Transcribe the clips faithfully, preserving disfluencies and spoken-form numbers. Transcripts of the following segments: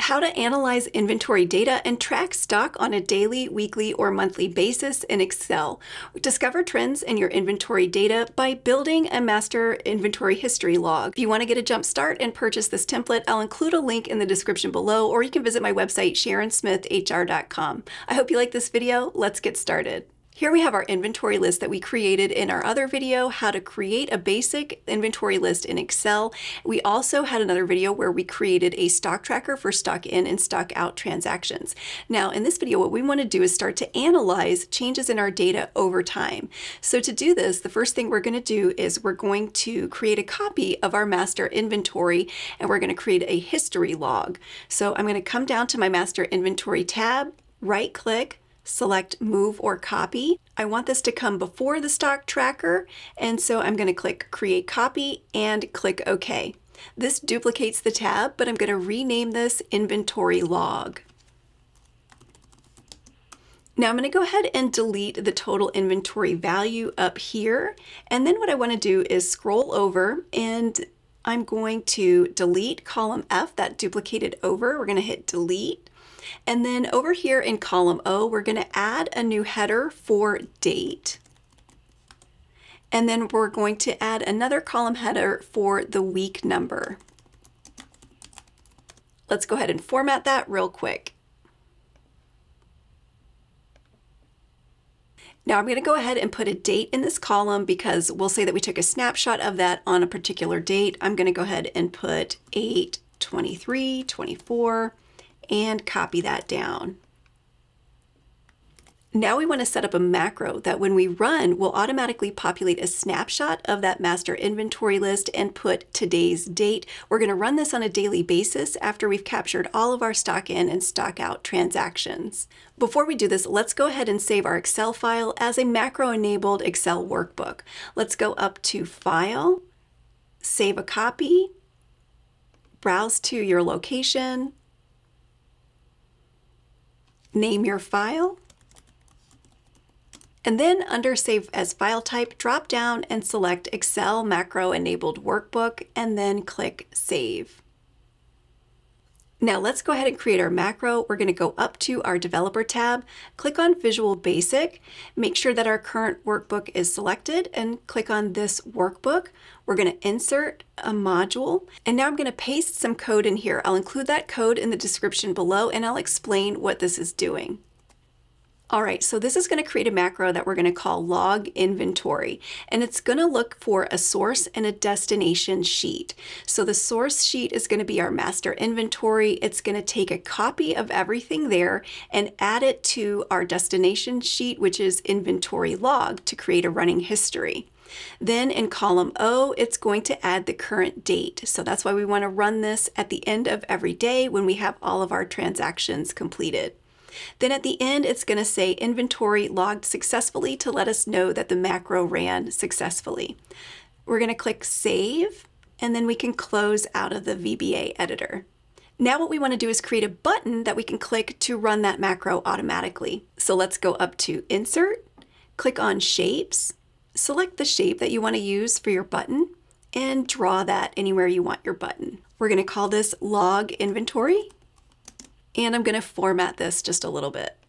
How to analyze inventory data and track stock on a daily, weekly, or monthly basis in Excel. Discover trends in your inventory data by building a master inventory history log. If you want to get a jump start and purchase this template, I'll include a link in the description below, or you can visit my website, sharon smith h r dot com. I hope you like this video. Let's get started. Here we have our inventory list that we created in our other video, how to create a basic inventory list in Excel. We also had another video where we created a stock tracker for stock in and stock out transactions. Now in this video, what we want to do is start to analyze changes in our data over time. So to do this, the first thing we're going to do is we're going to create a copy of our master inventory, and we're going to create a history log. So I'm going to come down to my master inventory tab, right click, select move or copy. I want this to come before the stock tracker, and so I'm going to click create copy and click OK. This duplicates the tab, but I'm going to rename this inventory log. Now I'm going to go ahead and delete the total inventory value up here, and then what I want to do is scroll over and I'm going to delete column F, that duplicated over. We're going to hit delete. And then over here in column O, we're going to add a new header for date. And then we're going to add another column header for the week number. Let's go ahead and format that real quick. Now I'm going to go ahead and put a date in this column because we'll say that we took a snapshot of that on a particular date. I'm going to go ahead and put eight twenty-three twenty-four. And copy that down. Now we want to set up a macro that when we run will automatically populate a snapshot of that master inventory list and put today's date. We're going to run this on a daily basis after we've captured all of our stock in and stock out transactions. Before we do this, let's go ahead and save our Excel file as a macro-enabled Excel workbook. Let's go up to File, Save a Copy, browse to your location, name your file, and then under Save as File Type, drop down and select Excel Macro Enabled Workbook, and then click Save. Now let's go ahead and create our macro. We're going to go up to our Developer tab, click on Visual Basic, make sure that our current workbook is selected, and click on this workbook. We're going to insert a module, and now I'm going to paste some code in here. I'll include that code in the description below, and I'll explain what this is doing. All right, so this is going to create a macro that we're going to call log inventory, and it's going to look for a source and a destination sheet. So the source sheet is going to be our master inventory. It's going to take a copy of everything there and add it to our destination sheet, which is inventory log, to create a running history. Then in column O, it's going to add the current date. So that's why we want to run this at the end of every day when we have all of our transactions completed. Then at the end, it's going to say inventory logged successfully to let us know that the macro ran successfully. We're going to click Save, and then we can close out of the V B A editor. Now what we want to do is create a button that we can click to run that macro automatically. So let's go up to Insert, click on Shapes, select the shape that you want to use for your button, and draw that anywhere you want your button. We're going to call this Log Inventory. And I'm going to format this just a little bit.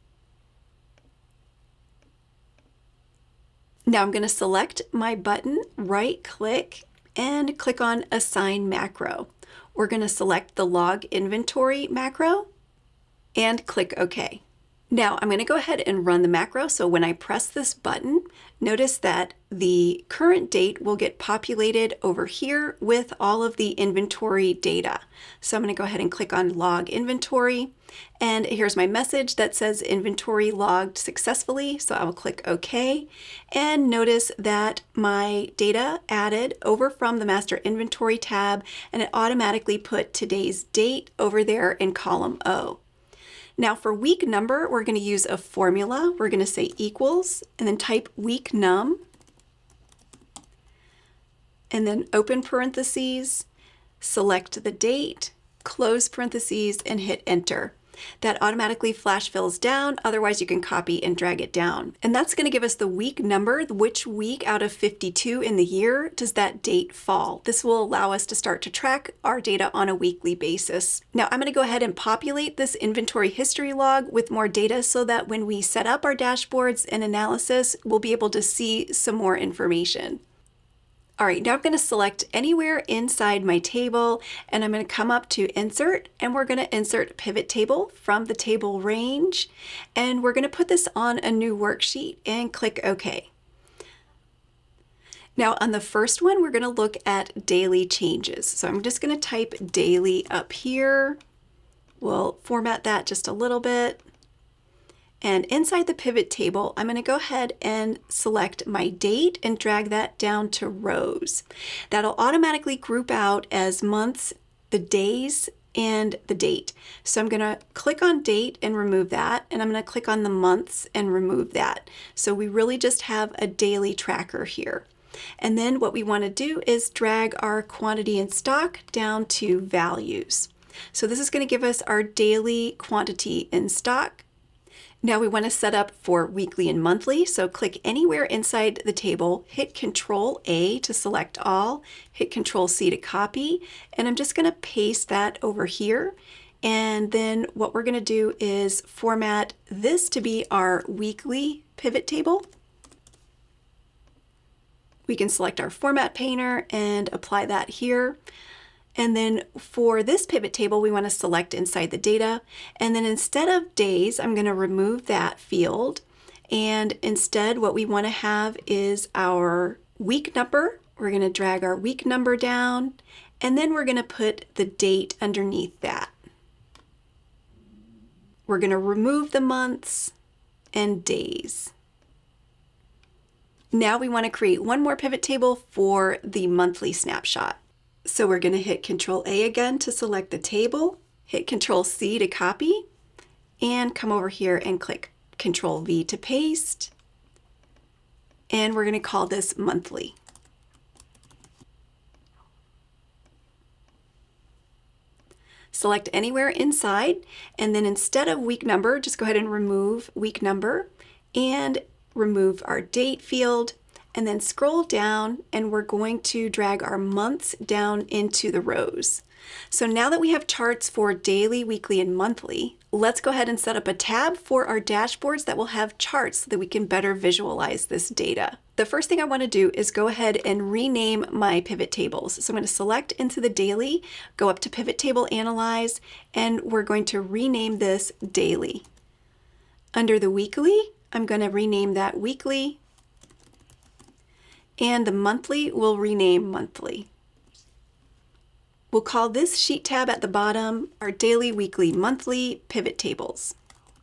Now I'm going to select my button, right click, and click on Assign Macro. We're going to select the Log Inventory macro and click OK. Now I'm going to go ahead and run the macro. So when I press this button, notice that the current date will get populated over here with all of the inventory data. So I'm going to go ahead and click on Log Inventory, and here's my message that says inventory logged successfully. So I will click OK, and notice that my data added over from the Master Inventory tab, and it automatically put today's date over there in column O. Now for week number, we're going to use a formula. We're going to say equals and then type week num and then open parentheses, select the date, close parentheses, and hit enter. That automatically flash fills down, otherwise you can copy and drag it down. And that's going to give us the week number, which week out of fifty-two in the year does that date fall. This will allow us to start to track our data on a weekly basis. Now I'm going to go ahead and populate this inventory history log with more data so that when we set up our dashboards and analysis, we'll be able to see some more information. All right, now I'm going to select anywhere inside my table, and I'm going to come up to Insert, and we're going to insert Pivot Table from the table range, and we're going to put this on a new worksheet and click OK. Now on the first one, we're going to look at daily changes. So I'm just going to type daily up here. We'll format that just a little bit. And inside the pivot table, I'm going to go ahead and select my date and drag that down to rows. That'll automatically group out as months, the days, and the date. So I'm going to click on date and remove that, and I'm going to click on the months and remove that. So we really just have a daily tracker here. And then what we want to do is drag our quantity in stock down to values. So this is going to give us our daily quantity in stock. Now we want to set up for weekly and monthly, so click anywhere inside the table, hit control A to select all, hit control C to copy, and I'm just going to paste that over here. And then what we're going to do is format this to be our weekly pivot table. We can select our format painter and apply that here. And then for this pivot table, we want to select inside the data. And then instead of days, I'm going to remove that field. And instead, what we want to have is our week number. We're going to drag our week number down. And then we're going to put the date underneath that. We're going to remove the months and days. Now we want to create one more pivot table for the monthly snapshot. So we're going to hit control A again to select the table, hit control C to copy, and come over here and click control V to paste. And we're going to call this monthly. Select anywhere inside, and then instead of week number, just go ahead and remove week number and remove our date field. And then scroll down, and we're going to drag our months down into the rows. So now that we have charts for daily, weekly, and monthly, let's go ahead and set up a tab for our dashboards that will have charts so that we can better visualize this data. The first thing I want to do is go ahead and rename my pivot tables. So I'm going to select into the daily, go up to Pivot Table Analyze, and we're going to rename this daily. Under the weekly, I'm going to rename that weekly. And the monthly we'll rename monthly. We'll call this sheet tab at the bottom our daily, weekly, monthly pivot tables.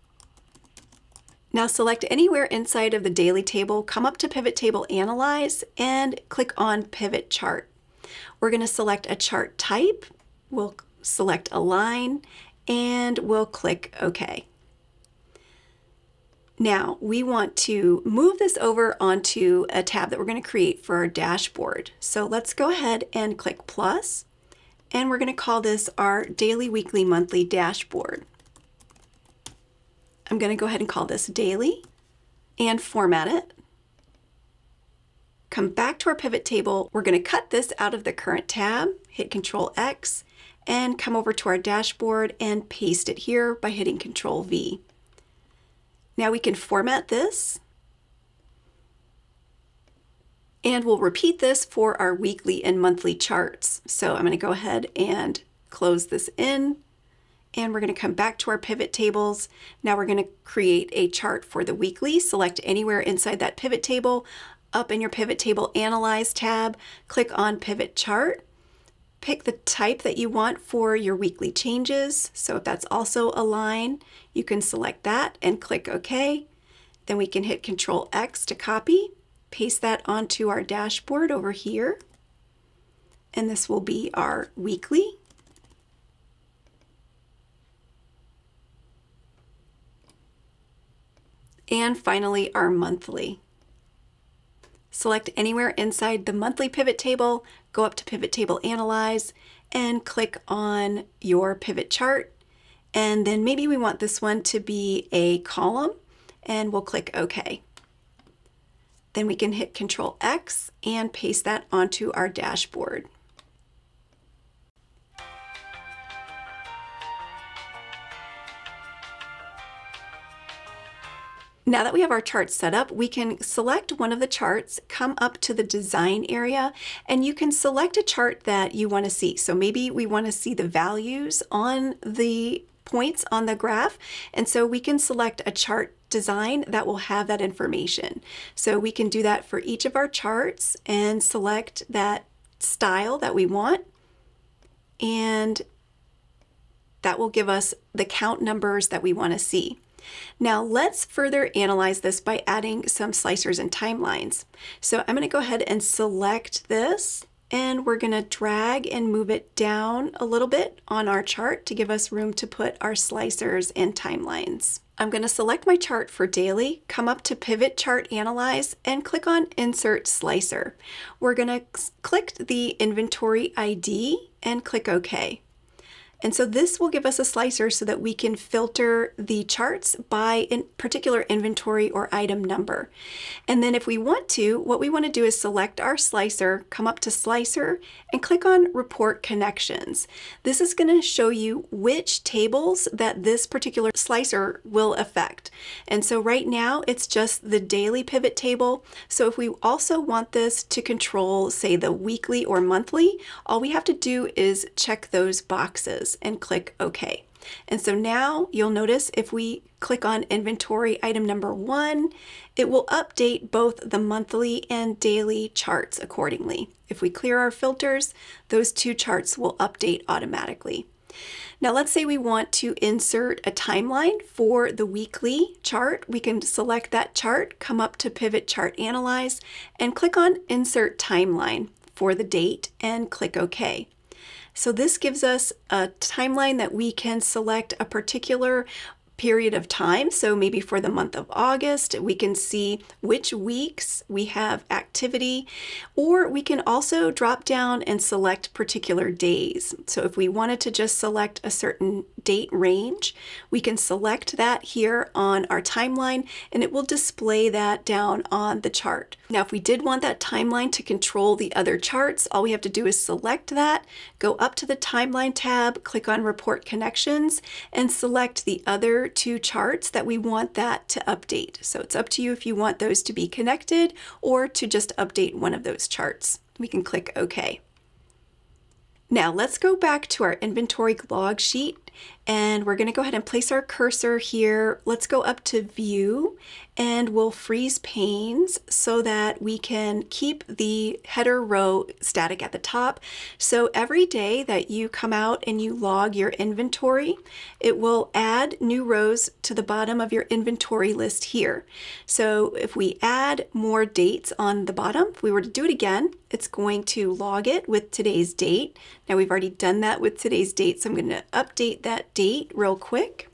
Now select anywhere inside of the daily table, come up to Pivot Table Analyze, and click on Pivot Chart. We're going to select a chart type, we'll select Align, and we'll click OK. Now we want to move this over onto a tab that we're going to create for our dashboard. So let's go ahead and click plus, and we're going to call this our daily, weekly, monthly dashboard. I'm going to go ahead and call this daily and format it. Come back to our pivot table. We're going to cut this out of the current tab, hit control X, and come over to our dashboard and paste it here by hitting control V. Now we can format this, and we'll repeat this for our weekly and monthly charts. So I'm going to go ahead and close this in, and we're going to come back to our pivot tables. Now we're going to create a chart for the weekly. Select anywhere inside that pivot table. Up in your Pivot Table Analyze tab, click on Pivot Chart. Pick the type that you want for your weekly changes. So if that's also Align, you can select that and click OK. Then we can hit control X to copy, paste that onto our dashboard over here. And this will be our weekly. And finally, our monthly. Select anywhere inside the monthly pivot table, go up to Pivot Table Analyze, and click on your pivot chart. And then maybe we want this one to be a column, and we'll click OK. Then we can hit Control X and paste that onto our dashboard. Now that we have our chart set up, we can select one of the charts, come up to the design area, and you can select a chart that you want to see. So maybe we want to see the values on the points on the graph, and so we can select a chart design that will have that information. So we can do that for each of our charts and select that style that we want, and that will give us the count numbers that we want to see. Now let's further analyze this by adding some slicers and timelines. So I'm going to go ahead and select this, and we're going to drag and move it down a little bit on our chart to give us room to put our slicers and timelines. I'm going to select my chart for daily, come up to Pivot Chart Analyze, and click on Insert Slicer. We're going to click the inventory I D and click OK. And so this will give us a slicer so that we can filter the charts by a particular inventory or item number. And then if we want to, what we want to do is select our slicer, come up to Slicer, and click on Report Connections. This is going to show you which tables that this particular slicer will affect. And so right now it's just the daily pivot table. So if we also want this to control, say, the weekly or monthly, all we have to do is check those boxes and click OK. And so now you'll notice if we click on inventory item number one, it will update both the monthly and daily charts accordingly. If we clear our filters, those two charts will update automatically. Now let's say we want to insert a timeline for the weekly chart. We can select that chart, come up to Pivot Chart Analyze, and click on Insert Timeline for the date and click OK. So this gives us a timeline that we can select a particular period of time. So maybe for the month of August, we can see which weeks we have activity, or we can also drop down and select particular days. So if we wanted to just select a certain date range, we can select that here on our timeline, and it will display that down on the chart. Now, if we did want that timeline to control the other charts, all we have to do is select that, go up to the Timeline tab, click on Report Connections, and select the other two charts that we want that to update. So it's up to you if you want those to be connected or to just update one of those charts. We can click OK. Now let's go back to our inventory log sheet, and we're going to go ahead and place our cursor here. Let's go up to View, and we'll freeze panes so that we can keep the header row static at the top. So every day that you come out and you log your inventory, it will add new rows to the bottom of your inventory list here. So if we add more dates on the bottom, if we were to do it again, it's going to log it with today's date. Now we've already done that with today's date, so I'm going to update that date real quick.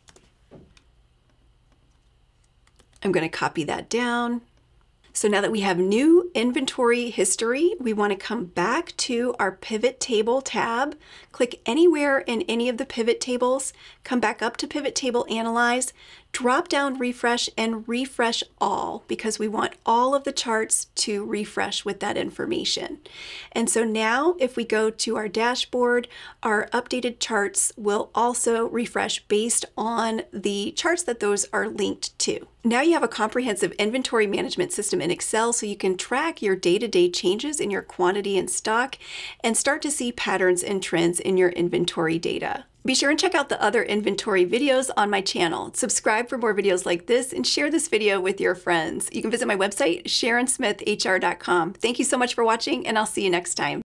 I'm going to copy that down. So now that we have new inventory history, we want to come back to our Pivot Table tab, click anywhere in any of the pivot tables, come back up to Pivot Table Analyze, drop down Refresh, and refresh all, because we want all of the charts to refresh with that information. And so now if we go to our dashboard, our updated charts will also refresh based on the charts that those are linked to. Now you have a comprehensive inventory management system in Excel, so you can track your day-to-day changes in your quantity and stock and start to see patterns and trends in your inventory data. Be sure and check out the other inventory videos on my channel. Subscribe for more videos like this and share this video with your friends. You can visit my website, sharon smith h r dot com. Thank you so much for watching, and I'll see you next time.